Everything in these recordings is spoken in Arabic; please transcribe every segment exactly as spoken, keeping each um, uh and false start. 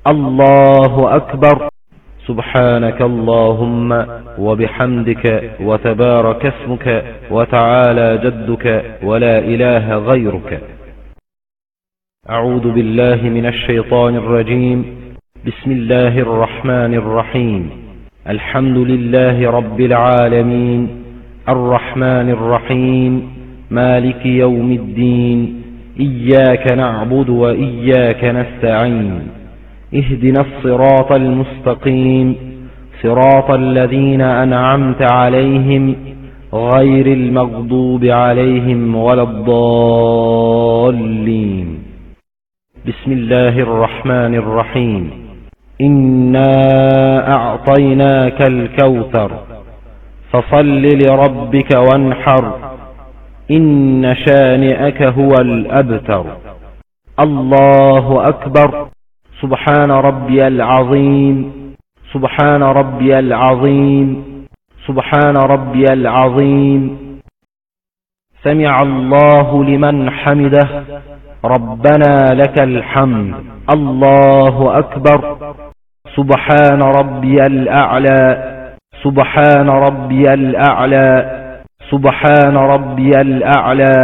الله أكبر. سبحانك اللهم وبحمدك وتبارك اسمك وتعالى جدك ولا إله غيرك. أعوذ بالله من الشيطان الرجيم. بسم الله الرحمن الرحيم. الحمد لله رب العالمين الرحمن الرحيم مالك يوم الدين. إياك نعبد وإياك نستعين. اهدنا الصراط المستقيم صراط الذين أنعمت عليهم غير المغضوب عليهم ولا الضالين. بسم الله الرحمن الرحيم. إنا أعطيناك الكوثر فصل لربك وانحر إن شانئك هو الأبتر. الله أكبر. سبحان ربي العظيم سبحان ربي العظيم سبحان ربي العظيم. سمع الله لمن حمده ربنا لك الحمد. الله أكبر. سبحان ربي الأعلى سبحان ربي الأعلى سبحان ربي الأعلى.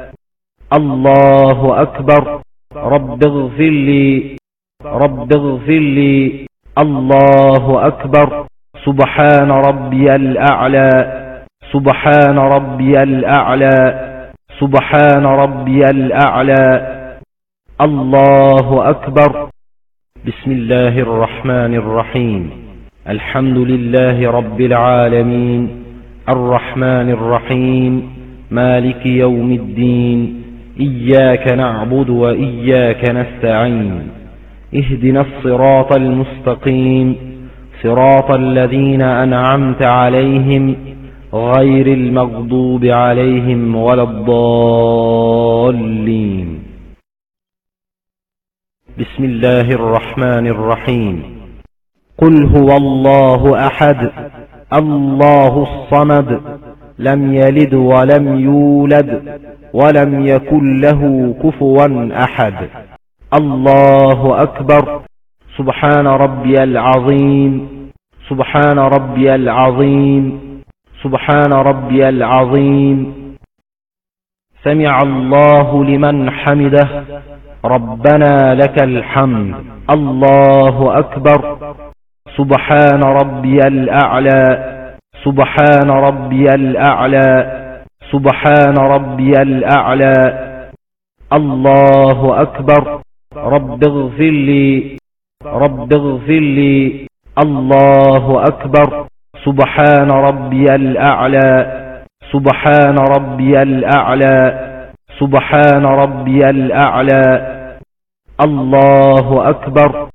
الله أكبر. رب اغفر لي رب اغفر لي. الله أكبر. سبحان ربي الأعلى سبحان ربي الأعلى سبحان ربي الأعلى. الله أكبر. بسم الله الرحمن الرحيم. الحمد لله رب العالمين الرحمن الرحيم مالك يوم الدين. إياك نعبد وإياك نستعين. اهدنا الصراط المستقيم صراط الذين أنعمت عليهم غير المغضوب عليهم ولا الضالين. بسم الله الرحمن الرحيم. قل هو الله أحد الله الصمد لم يلد ولم يولد ولم يكن له كفوا أحد. الله أكبر. سبحان ربي العظيم سبحان ربي العظيم سبحان ربي العظيم. سمع الله لمن حمده ربنا لك الحمد. الله أكبر. سبحان ربي الأعلى سبحان ربي الأعلى سبحان ربي الأعلى. الله أكبر. رب اغفر لي رب اغفر لي. الله أكبر. سبحان ربي الأعلى سبحان ربي الأعلى سبحان ربي الأعلى. الله أكبر.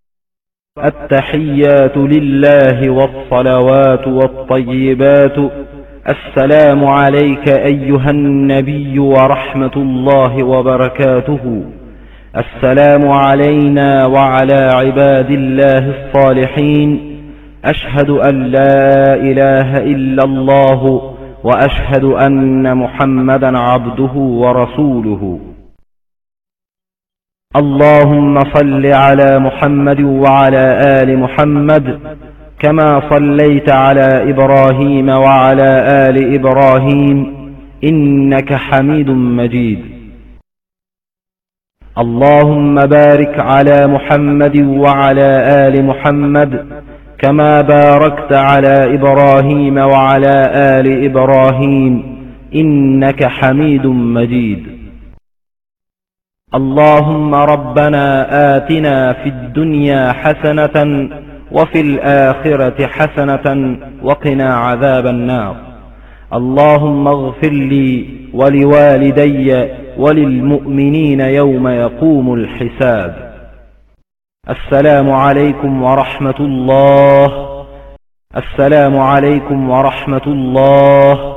التحيات لله والصلوات والطيبات. السلام عليك أيها النبي ورحمة الله وبركاته. السلام علينا وعلى عباد الله الصالحين. أشهد أن لا إله إلا الله وأشهد أن محمدا عبده ورسوله. اللهم صل على محمد وعلى آل محمد كما صليت على إبراهيم وعلى آل إبراهيم إنك حميد مجيد. اللهم بارك على محمد وعلى آل محمد كما باركت على إبراهيم وعلى آل إبراهيم إنك حميد مجيد. اللهم ربنا آتنا في الدنيا حسنة وفي الآخرة حسنة وقنا عذاب النار. اللهم اغفر لي ولوالدي وللمؤمنين يوم يقوم الحساب. السلام عليكم ورحمة الله. السلام عليكم ورحمة الله.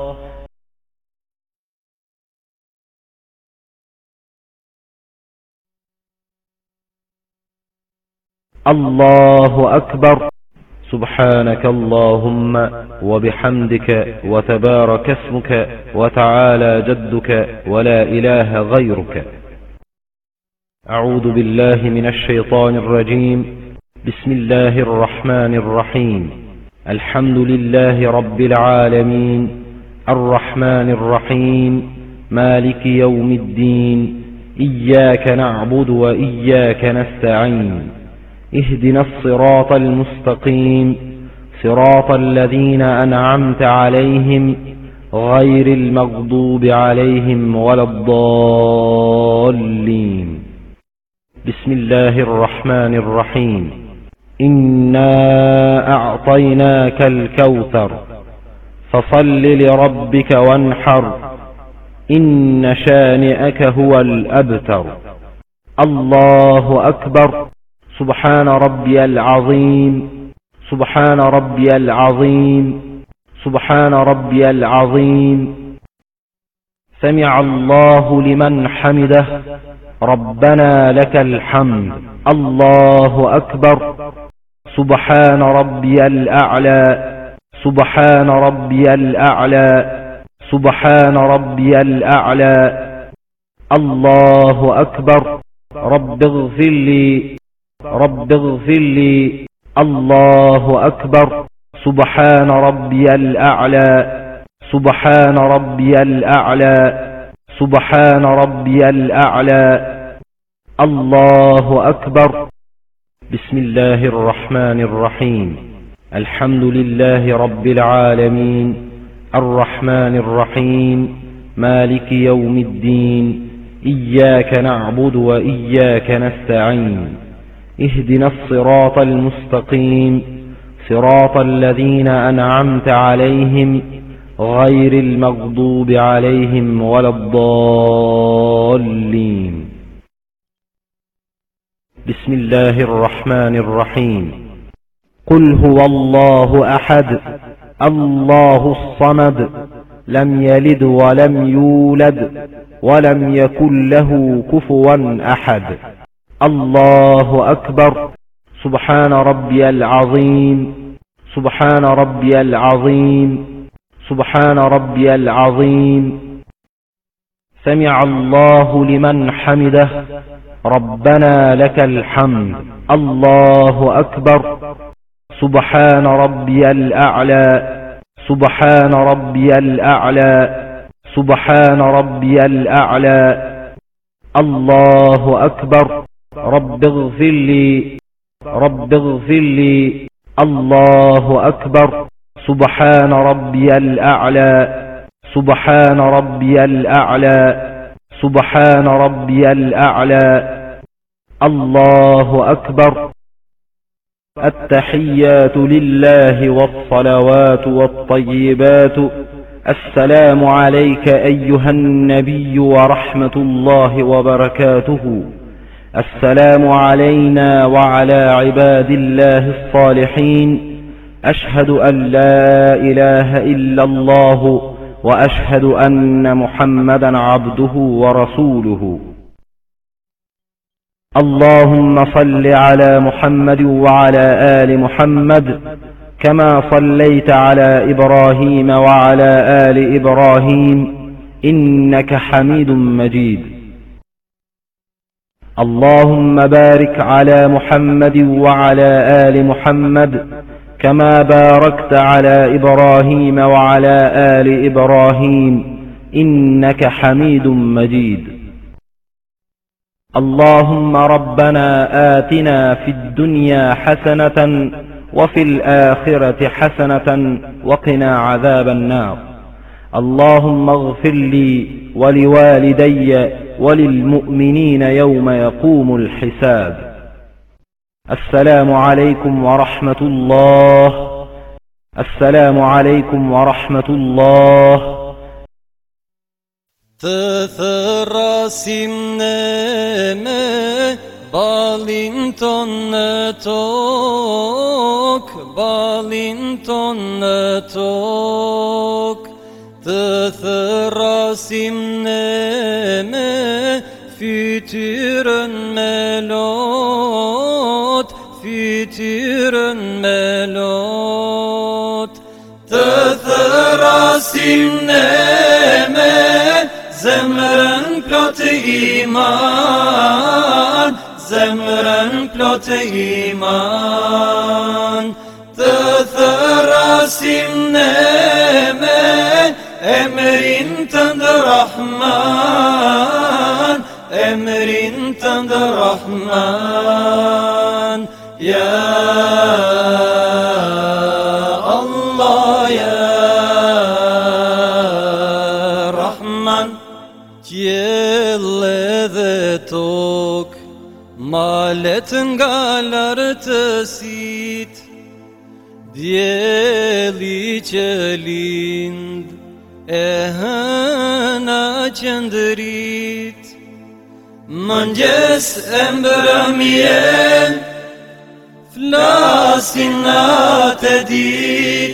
الله أكبر. سبحانك اللهم وبحمدك وتبارك اسمك وتعالى جدك ولا إله غيرك. أعوذ بالله من الشيطان الرجيم. بسم الله الرحمن الرحيم. الحمد لله رب العالمين، الرحمن الرحيم، مالك يوم الدين، إياك نعبد وإياك نستعين، اهدنا الصراط المستقيم، صراط الذين أنعمت عليهم غير المغضوب عليهم ولا الضالين. بسم الله الرحمن الرحيم. إنا أعطيناك الكوثر فصل لربك وانحر، إن شانئك هو الأبتر. الله أكبر. سبحان ربي العظيم، سبحان ربي العظيم، سبحان ربي العظيم. سمع الله لمن حمده، ربنا لك الحمد. الله أكبر. سبحان ربي الأعلى، سبحان ربي الأعلى، سبحان ربي الأعلى. الله أكبر. رب اغفر لي، رب اغفر لي. الله أكبر. سبحان ربي الأعلى، سبحان ربي الأعلى، سبحان ربي الأعلى. الله أكبر. بسم الله الرحمن الرحيم. الحمد لله رب العالمين، الرحمن الرحيم، مالك يوم الدين، إياك نعبد وإياك نستعين، اهدنا الصراط المستقيم، صراط الذين أنعمت عليهم غير المغضوب عليهم ولا الضالين. بسم الله الرحمن الرحيم. قل هو الله أحد، الله الصمد، لم يلد ولم يولد ولم يكن له كفوا أحد. الله أكبر. سبحان ربي العظيم، سبحان ربي العظيم، سبحان ربي العظيم. سمع الله لمن حمده، ربنا لك الحمد. الله أكبر. سبحان ربي الأعلى، سبحان ربي الأعلى، سبحان ربي الأعلى. الله أكبر. رب اغفر لي، رب اغفر لي. الله أكبر. سبحان ربي الأعلى، سبحان ربي الأعلى، سبحان ربي الأعلى. الله أكبر. التحيات لله والصلوات والطيبات. السلام عليك أيها النبي ورحمة الله وبركاته. السلام علينا وعلى عباد الله الصالحين. أشهد أن لا إله إلا الله وأشهد أن محمدا عبده ورسوله. اللهم صل على محمد وعلى آل محمد كما صليت على إبراهيم وعلى آل إبراهيم إنك حميد مجيد. اللهم بارك على محمد وعلى آل محمد كما باركت على إبراهيم وعلى آل إبراهيم إنك حميد مجيد. اللهم ربنا آتنا في الدنيا حسنة وفي الآخرة حسنة وقنا عذاب النار. اللهم اغفر لي ولوالدي وللمؤمنين يوم يقوم الحساب. السلام عليكم ورحمة الله، السلام عليكم ورحمة الله. Thrasimneme balinton tok, balinton tok. Thrasimneme fytyren melot, fytyren melot. Thrasimneme zemrën plot iman, zemrën plot plot iman, të thërasim ne me emrin tënd Rahman, emrin tënd Rahman. Ya Allah, ya Rahman. Qiell edhe tok, malet nga lartësit, dielli që lind e hëna që ndrit, mëngjes e mbrëmje flasin natë e dit,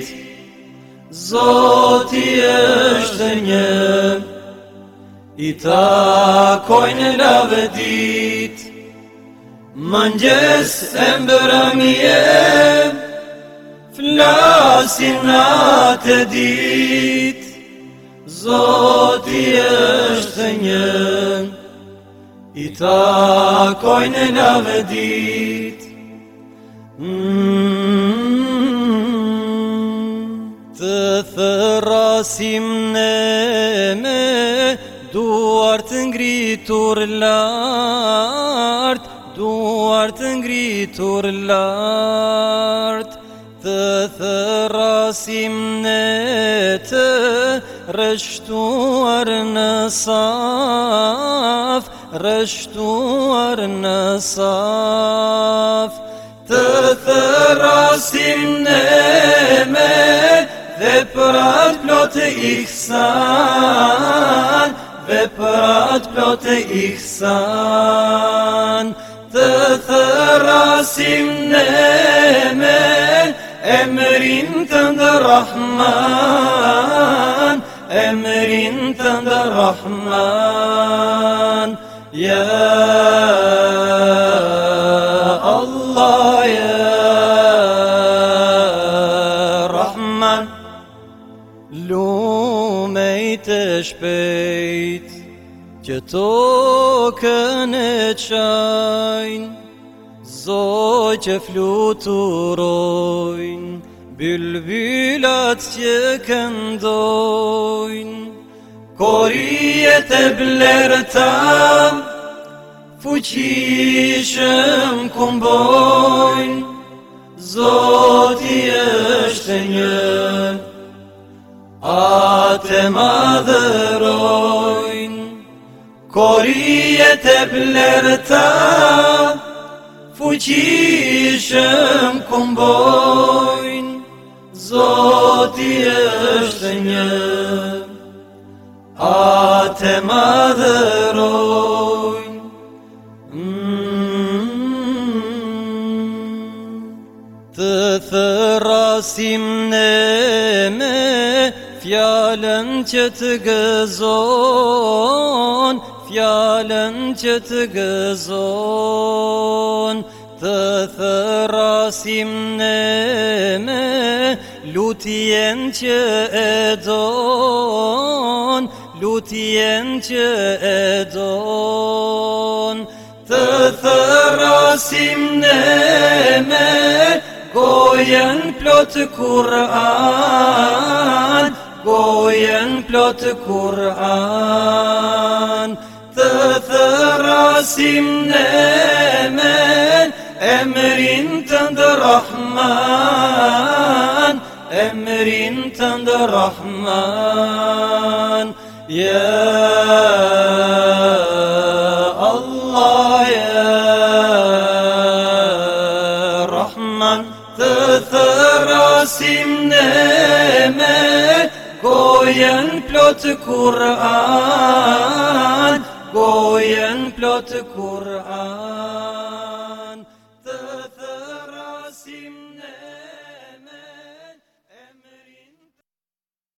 Zoti është një, i takojnë lavdit. Mëngjes e mbrëmje flasin natë e dit, Zoti është një, i takojnë lavdit. Të thërasim ne me duart ngritur lart, duart ngritur lart. Të thërasim ne të rështuar në saf, rështuar në saf. Të thërasim ne me veprat plot ihsan, veprat plot ihsan. Të thërasim ne me emrin tënd Rahman, emrin tënd Rahman. Ya Allah, ya Rahman. Lumejt e shpejt që tokën e qajnë, Zoj që fluturojnë, bylbylat që këndojnë, korijet e blerta fuqishëm kumbojnë, Zoti është një, atë madhërojnë, korijet e blerta fuqishëm kumbojnë, Zoti është një, atë madhërojnë. Të thërasim ne me fjallën që të gëzon, fjallën që të gëzon. Të thërasim ne me lutjen që e don, lutjen që e don. Të thërasim ne me gojen plot Kur'an, gojen plot Kur'an. Të thërasim ne me emrin tënd Rahman, emrin tënd Rahman. Ya Allah, ya Rahman. Të thërasim ne me gojen plot Kur'an, gojen plot Kur'an.